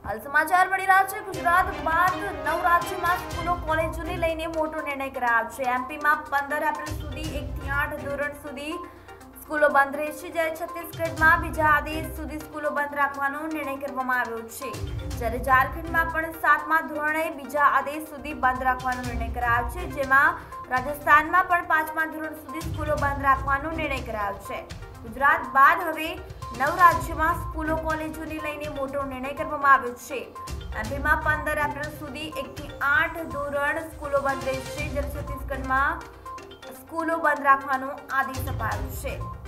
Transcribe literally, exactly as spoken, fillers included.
હાલ સમાચાર મળી રહ્યા છે ગુજરાત બાદ નવ રાજ્યોમાં સ્કૂલો કોલેજોને લઈને મોટો નિર્ણય કરાયો છે। એમપીમાં પંદર એપ્રિલ સુધી એક થી આઠ ધોરણ સુધી સ્કૂલો બંધ રહેશે, જ્યારે છત્તીસગઢમાં બીજા આદેશ સુધી સ્કૂલો બંધ રાખવાનો નિર્ણય કરવામાં આવ્યો છે, જ્યારે ઝારખંડમાં પણ સાતમા ધોરણે બીજા આદેશ સુધી બંધ રાખવાનો નિર્ણય કરાયો છે, જેમાં રાજસ્થાનમાં પણ પાંચમા ધોરણ સુધી સ્કૂલો બંધ રાખવાનો નિર્ણય કરાયો છે। ગુજરાત બાદ હવે નવ રાજ્યોમાં સ્કૂલો કોલેજોને લઈને મોટો નિર્ણય કરવામાં આવ્યો છે। એમપીમાં પંદર એપ્રિલ સુધી એક થી આઠ ધોરણ સ્કૂલો બંધ રહેશે, જ્યારે છત્તીસગઢમાં સ્કૂલો બંધ રાખવાનો આદેશ અપાયો છે।